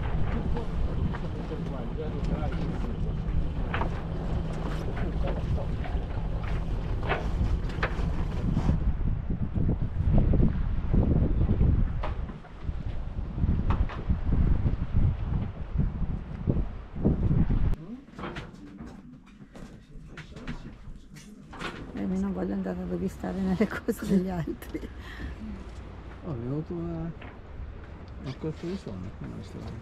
Speaker 2: Non voglio andare a rovistare nelle cose degli altri.
Speaker 8: Ho avuto una colpo di sonno come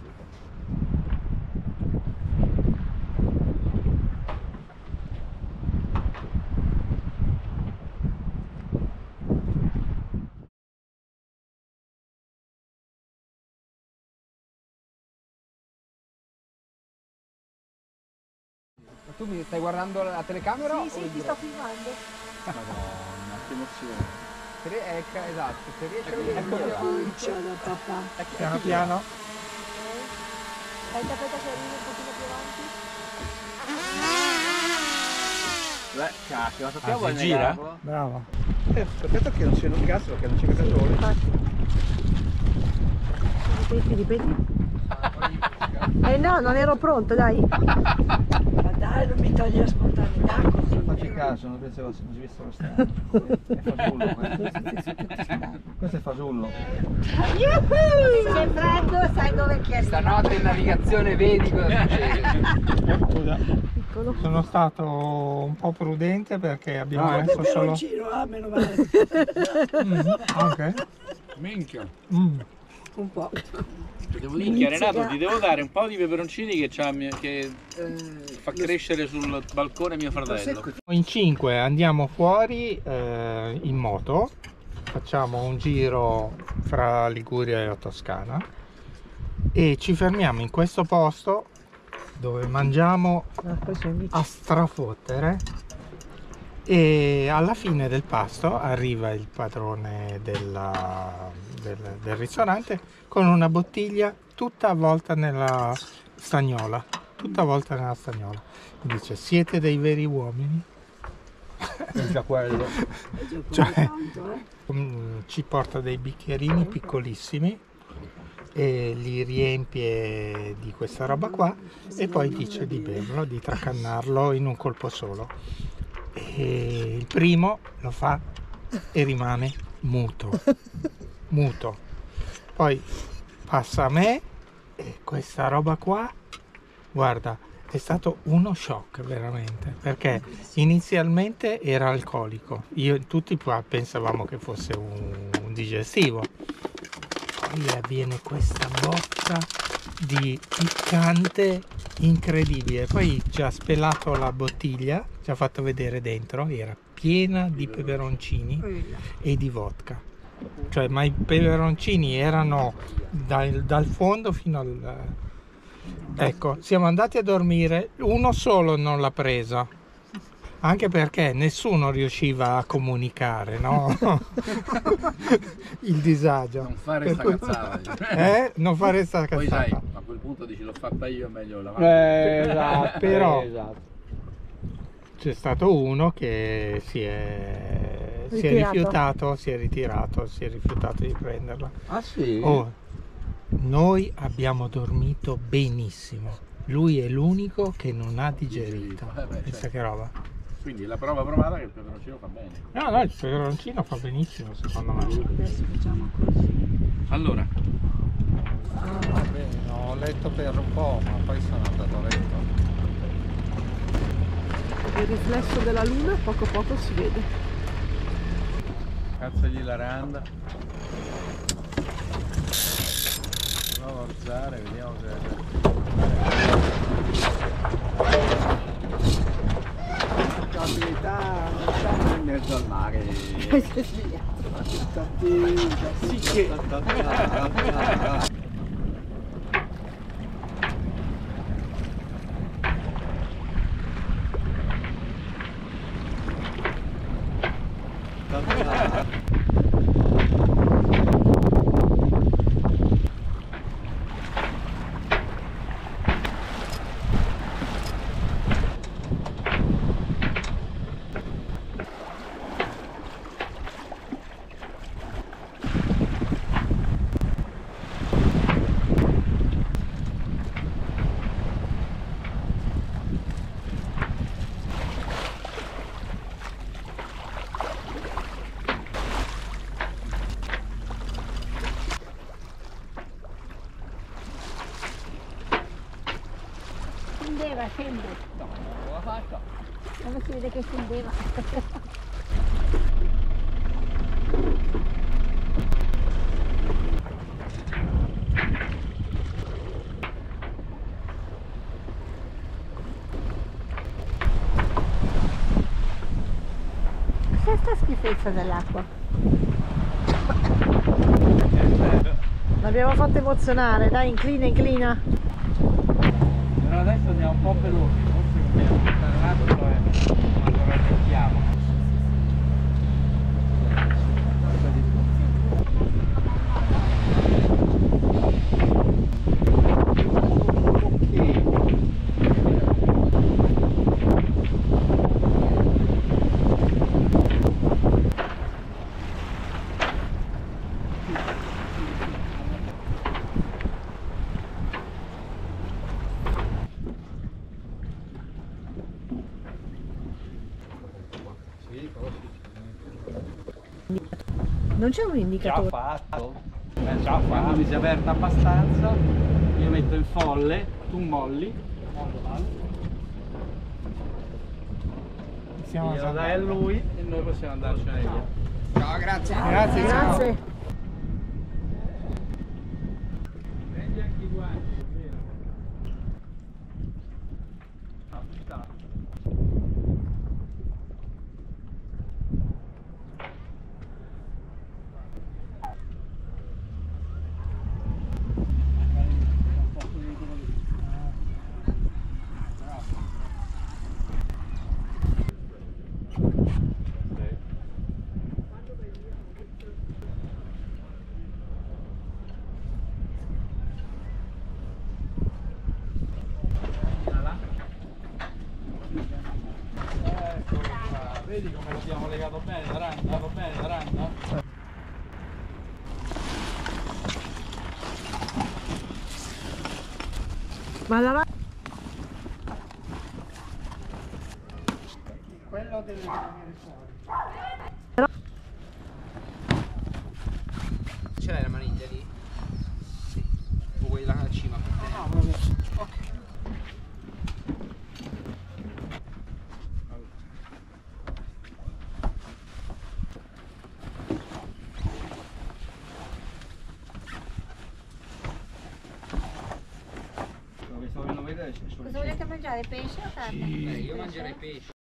Speaker 3: Tu mi stai guardando la telecamera?
Speaker 2: Sì, ti sto filmando.
Speaker 4: Madonna, che emozione.
Speaker 3: Esatto, se riesci a
Speaker 5: Ciao da papà.
Speaker 1: Piano piano.
Speaker 2: Aspetta che arrivi un pochino più avanti.
Speaker 3: cacchio, ma
Speaker 4: Ah, si gira?
Speaker 1: Bravo.
Speaker 3: Aspetta che non sia un cazzo, perché non c'è mica sole.
Speaker 2: Ripeti. No, non ero pronto, dai.
Speaker 5: Ma dai, non mi togli la spontaneità così.
Speaker 8: Facci caso, non pensavo si visse lo strano. È fasullo questo è fasullo.
Speaker 2: Se c'è freddo, sai dove chiedi.
Speaker 3: Stanotte in navigazione vedi cosa succede.
Speaker 1: Scusa. Sono stato un po' prudente perché abbiamo messo solo...
Speaker 5: Meno male.
Speaker 1: Ok.
Speaker 4: Minchia.
Speaker 5: Un po'.
Speaker 4: Minchia Renato, ti devo dare un po' di peperoncini che fa crescere sul balcone mio fratello.
Speaker 1: In 5 andiamo fuori in moto, facciamo un giro fra Liguria e la Toscana e ci fermiamo in questo posto dove mangiamo a strafottere e alla fine del pasto arriva il padrone del ristorante con una bottiglia tutta avvolta nella stagnola, mi dice: siete dei veri uomini.
Speaker 8: Già quello.
Speaker 1: Cioè, ci porta dei bicchierini piccolissimi e li riempie di questa roba qua e poi dice di berlo, di tracannarlo in un colpo solo. E il primo lo fa e rimane muto. Poi passa a me e questa roba qua, guarda, è stato uno shock veramente, perché inizialmente era alcolico, tutti qua pensavamo che fosse un digestivo, poi avviene questa botta di piccante incredibile, poi ci ha spelato la bottiglia, ci ha fatto vedere dentro, era piena di peperoncini e di vodka. Cioè, ma i peperoncini erano dal fondo fino al... Ecco, siamo andati a dormire, uno solo non l'ha presa. Anche perché nessuno riusciva a comunicare, no? Il disagio.
Speaker 4: Non fare sta cazzata.
Speaker 1: Non fare sta cazzata.
Speaker 4: Poi sai, a quel punto dici l'ho fatta io, meglio la
Speaker 1: Esatto. Però c'è stato uno che si è rifiutato, si è ritirato, si è rifiutato di prenderla.
Speaker 8: Ah sì?
Speaker 1: Oh, noi abbiamo dormito benissimo. Lui è l'unico che non ha digerito. Pensa che roba.
Speaker 4: Quindi la prova provata che il peperoncino fa bene.
Speaker 1: No, il peperoncino fa benissimo secondo me.
Speaker 5: Adesso facciamo così.
Speaker 4: Allora,
Speaker 1: Va bene, ho letto per un po', ma poi sono andato a letto.
Speaker 2: Il riflesso della luna poco poco si vede.
Speaker 4: cazzagli la randa. Proviamo a alzare, vediamo se...
Speaker 3: Abilità non sta in mezzo al mare. Sì che...
Speaker 9: Scendeva, scende.
Speaker 8: No, non l'ho fatta.
Speaker 9: Come si vede che scendeva? Cos'è sta schifezza dell'acqua?
Speaker 2: L'abbiamo fatto emozionare, dai, inclina, inclina.
Speaker 4: Però adesso andiamo un po' veloci, forse dobbiamo portare un attimo e ancora aspettiamo.
Speaker 2: Non c'è un
Speaker 4: Già
Speaker 2: indicatore.
Speaker 4: fatto. Quando mi si è aperta abbastanza, io metto il folle, tu molli, glielo dai a lui e noi possiamo andarcene via.
Speaker 6: Ciao, grazie.
Speaker 1: Grazie, ciao.
Speaker 2: Grazie.
Speaker 4: Prendi anche i guanti, vero? Vedi come l'abbiamo legato bene la randa?
Speaker 2: Ma la
Speaker 1: Quello deve venire fuori.
Speaker 6: Ce l'hai la maniglia lì? Sì. O vuoi la cima per te?
Speaker 1: No, va bene.
Speaker 6: Ok.
Speaker 9: Cosa volete mangiare? Pesce o carne?
Speaker 6: Io mangerei pesce.